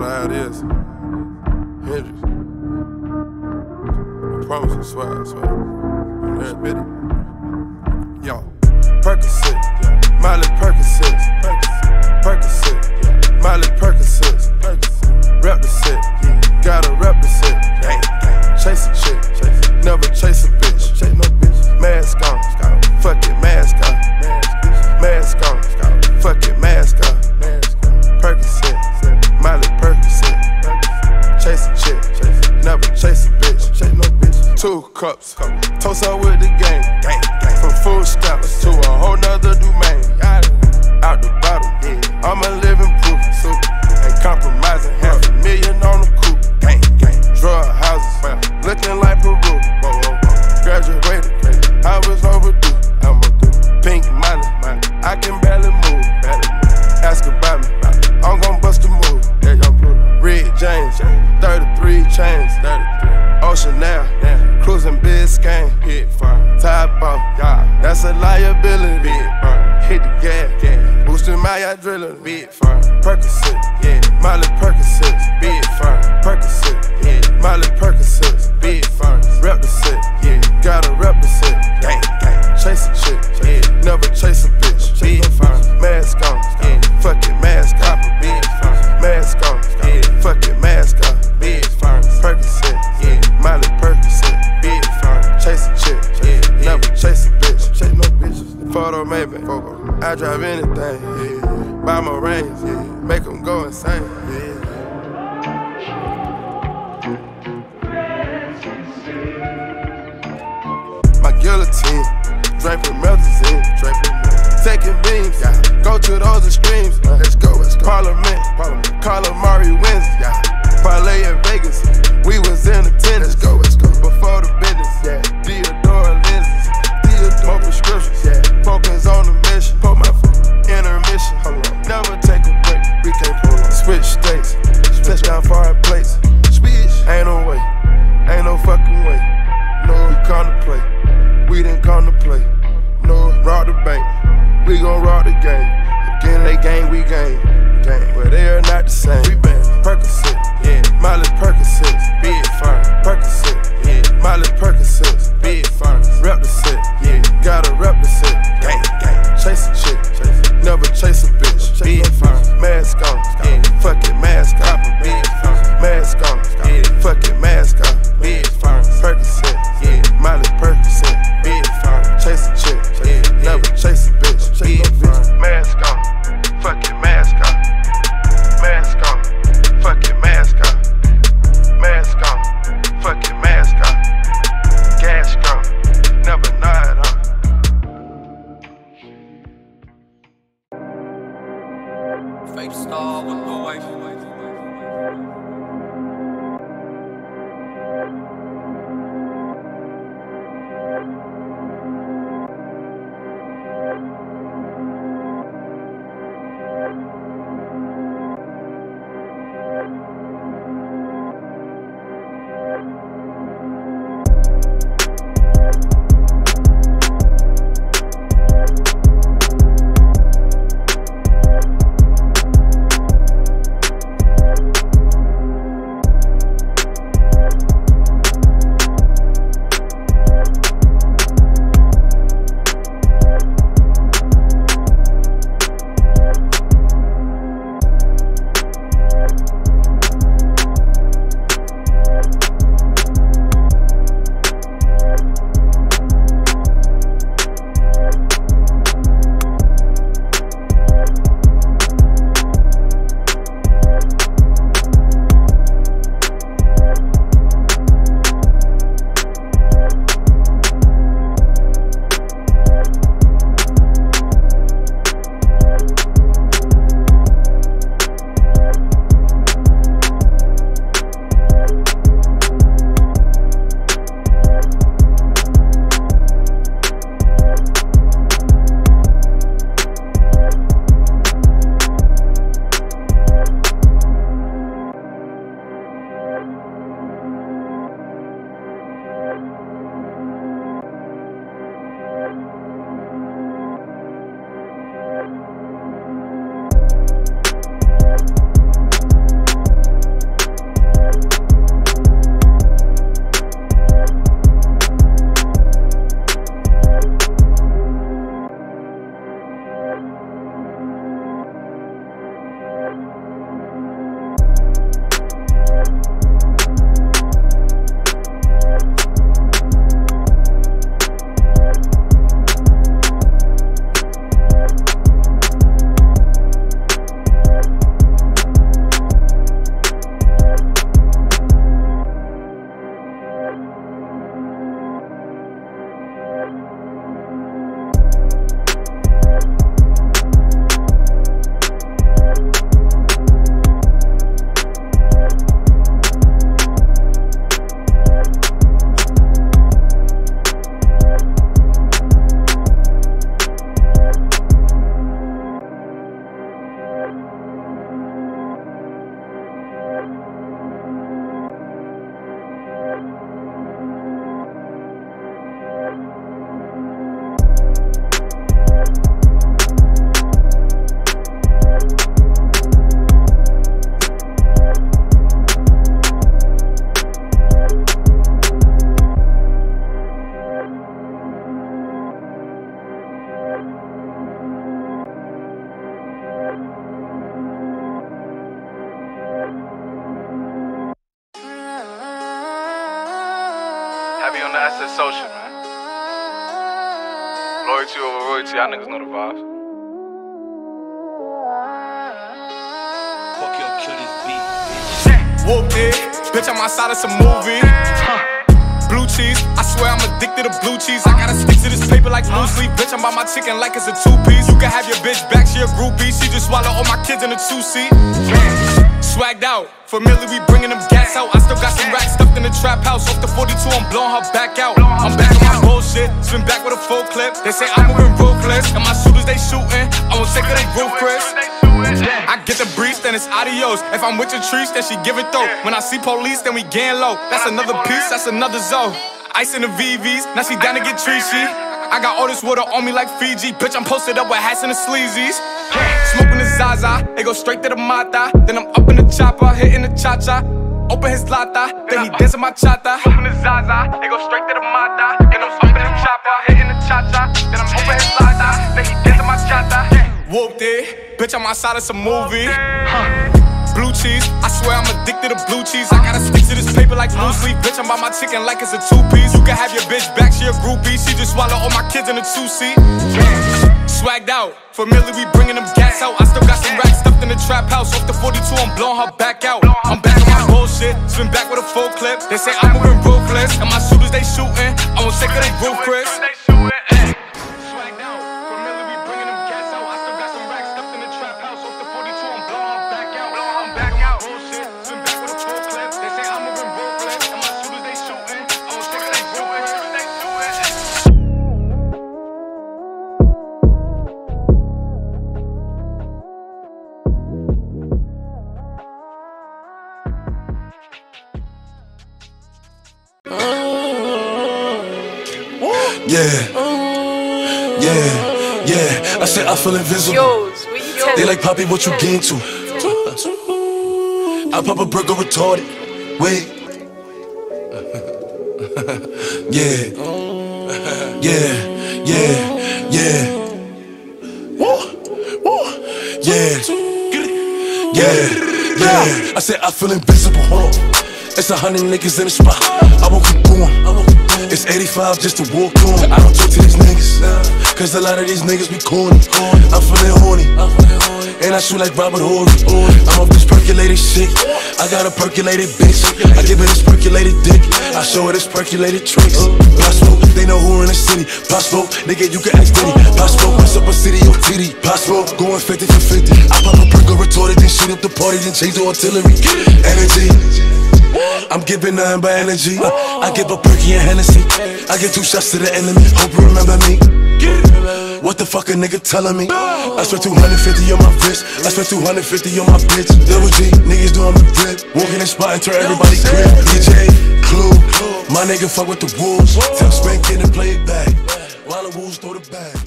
know how it is. Hendrix. I promise you, swear, I swear. I'm there, spit it. Yo, Percocet, Miley Percocet, Percocet, Miley Percocet, rep the set, gotta rep the set. Chase a chick, never chase a bitch. Mask on, fuck it, mask on. Mask on, fuck it, mask on. Percocet, Miley Percocet. Chase a chick, never chase a bitch. 2 cups, toast up with the game. From food stamps to a whole nother domain. Out the bottom, I'm a living proof. Ain't compromising, $500,000 on the coupe. Drug houses, looking like Peru. Graduated, I was overdue. Pink money, I can barely move. Ask about me, I'm gon' bust a move. Red James, 33 chains. Ocean now, cruising Biscayne. Top off, that's a liability. Hit the gas, boosting my adrenaline. Percocet, Miley Percocet, big firm. Percocet, Miley Percocet, big firm. Rep the set, gotta rep the set. Chase a chick, never chase a bitch. Big firm, mask on, fuck it, mask on. Mask on, fuck it, mask on. Big firm, Percocet, Miley Percocet, big firm. Chase a chick, never chase a bitch. Chase no bitches. Photo maybe, I drive anything. Buy my range, make them go insane. My guillotine, draping melazine, taking beams, go to those extremes. Let's go. Parliament, calamari wins, parlay in Vegas, we was in attendance. Let's go. Before the business, Theodore lenses, more prescriptions, focus on the mission, put my intermission, never take a break, we can't pull on. Switch states, touchdown foreign plates, ain't no way, ain't no fucking way. No, we come to play, we didn't come to play. No, rob the bank, we gon' rob the game. Again, they gang, we gang, but they are not the same. We been Percocet, Miley Percocet, big firm. Percocet, Miley Percocet, big firm. Rep the set, gotta rep the set. Chase a chick, never chase a bitch. Big firm, mask on, fuck it, mask on. Mask on, fuck it, mask on. Big firm, Percocet, Miley Percocet, big firm. Chase a chick, never chase a bitch. Big firm, mask on, fuck it, mask on. Mask on, fuck it, mask on. Mask on, fuck it, mask on. Gas gone, never nod on. Fake star with the wife. the SS Social, man. Loyalty over royalty, y'all niggas know the vibes. Fuck your kill this beat. Whooped it, bitch, I'm outside of some movie. Blue cheese, I swear I'm addicted to blue cheese. I gotta stick to this paper like blue sleep. Bitch, I'm by my chicken like it's a two-piece. You can have your bitch back, she a groupie. She just swallow all my kids in a two-seat. Swagged out, familiar, we bringing them gas out. I still got some racks stuffed in the trap house. Off the 42, I'm blowing her back out. I'm back on my bullshit, spin back with a full clip. They say I'm moving ruthless, and my shooters they shooting. I won't take her, they roof, Chris. I get the breeze, then it's adios. If I'm with your trees, then she give it though. When I see police, then we gang low. That's another piece, that's another zone. Ice in the VVs, now she down to get treachy. I got all this water on me like Fiji. Bitch, I'm posted up with hats and the sleazies. Smoking the Zaza, it go straight to the Mata. Then I'm up in the chopper, hitting the cha-cha. Open his lata, then he dancing my chata. Smoking the Zaza, it go straight to the Mata. Then I'm up in the chopper, hitting the cha-cha. Then I'm open his lata, then he dancing my chata. Whooped it, bitch, I'm outside of some movie. Blue cheese, I swear I'm addicted to blue cheese. I gotta stick to this paper like blue sleep. Bitch, I'm by my chicken like it's a two-piece. You can have your bitch back, she a groupie. She just swallow all my kids in a two-seat. Swagged out, familiar, we bringing them gas out. I still got some racks stuffed in the trap house. Off the 42, I'm blowing her back out. I'm back on my bullshit, spin back with a full clip. They say I'm moving ruthless, and my shooters they shooting. I won't take her, they roof, Chris. Yeah. I said I feel invisible. They like, Poppy, what you getting to? I pop a burger retarded. Wait. Yeah. I said I feel invisible. Hold on. It's 100 niggas in the spot. I won't keep going. It's 85 just to walk on. I don't talk to these niggas, cause a lot of these niggas be corny. I'm feeling horny, and I shoot like Robert Horry. I'm off this percolated shit. I got a percolated bitch. I give her this percolated dick. I show her this percolated tricks. Pop Smoke, they know who in the city. Pop Smoke, nigga, you can ask Diddy. Pop Smoke, what's up a city or TD? Pop Smoke, going 50 for 50. I pop a burger retarded, then shoot up the party, then change the artillery. Energy, I'm giving nothing but energy. I give a perky and Hennessy. I get 2 shots to the enemy. Hope you remember me. What the fuck a nigga telling me? I spent 250 on my wrist. I spent 250 on my bitch. Double G, niggas doing the grip. Walking in spot and turn everybody crib. DJ, Clue, my nigga fuck with the wolves. Tell Spank in and play it back while the wolves throw the bag.